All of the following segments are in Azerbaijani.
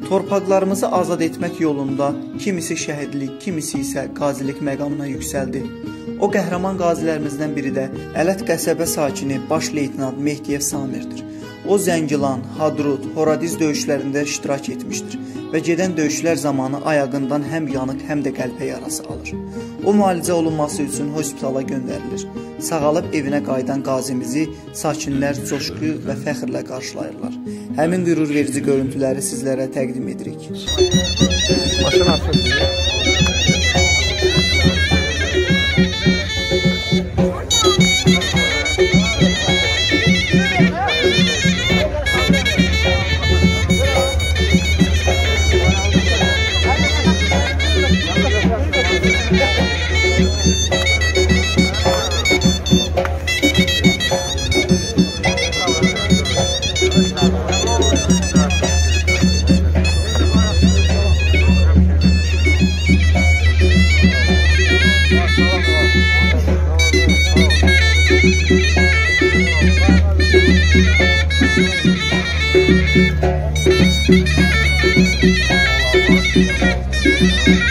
Torpaqlarımızı azad etmək yolunda kimisi şəhidlik, kimisi isə qazilik məqamına yüksəldi. O qəhrəman qazilərimizdən biri də Ələt qəsəbə sakini baş leytenant Mehdiyev Samirdir. O Zəngilan, Hadrut, Horadiz döyüşlərində iştirak etmişdir və gedən döyüşlər zamanı ayağından həm yanıq, həm də qəlpə yarası alır. O müalicə olunması üçün hospitala göndərilir. Sağalıb evinə qayıdan qazimizi sakinlər coşqu və fəxrlə qarşılayırlar. Həmin qürur verici görüntüləri sizlərə təqdim edirik. Maşın atıldı.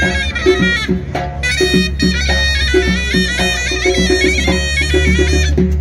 Thank you.